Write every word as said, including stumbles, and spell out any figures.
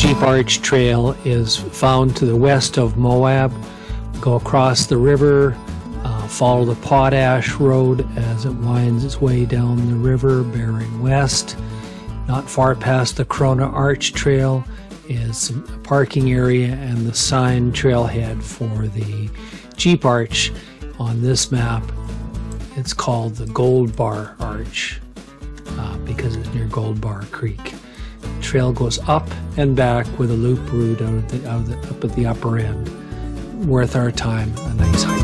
Jeep Arch Trail is found to the west of Moab. Go across the river, uh, follow the Potash Road as it winds its way down the river bearing west. Not far past the Corona Arch Trail is a parking area and the sign trailhead for the Jeep Arch. On this map, it's called the Gold Bar Arch uh, because it's near Gold Bar Creek. The trail goes up and back with a loop route out, of the, out of the, up at the upper end. Worth our time, a nice hike.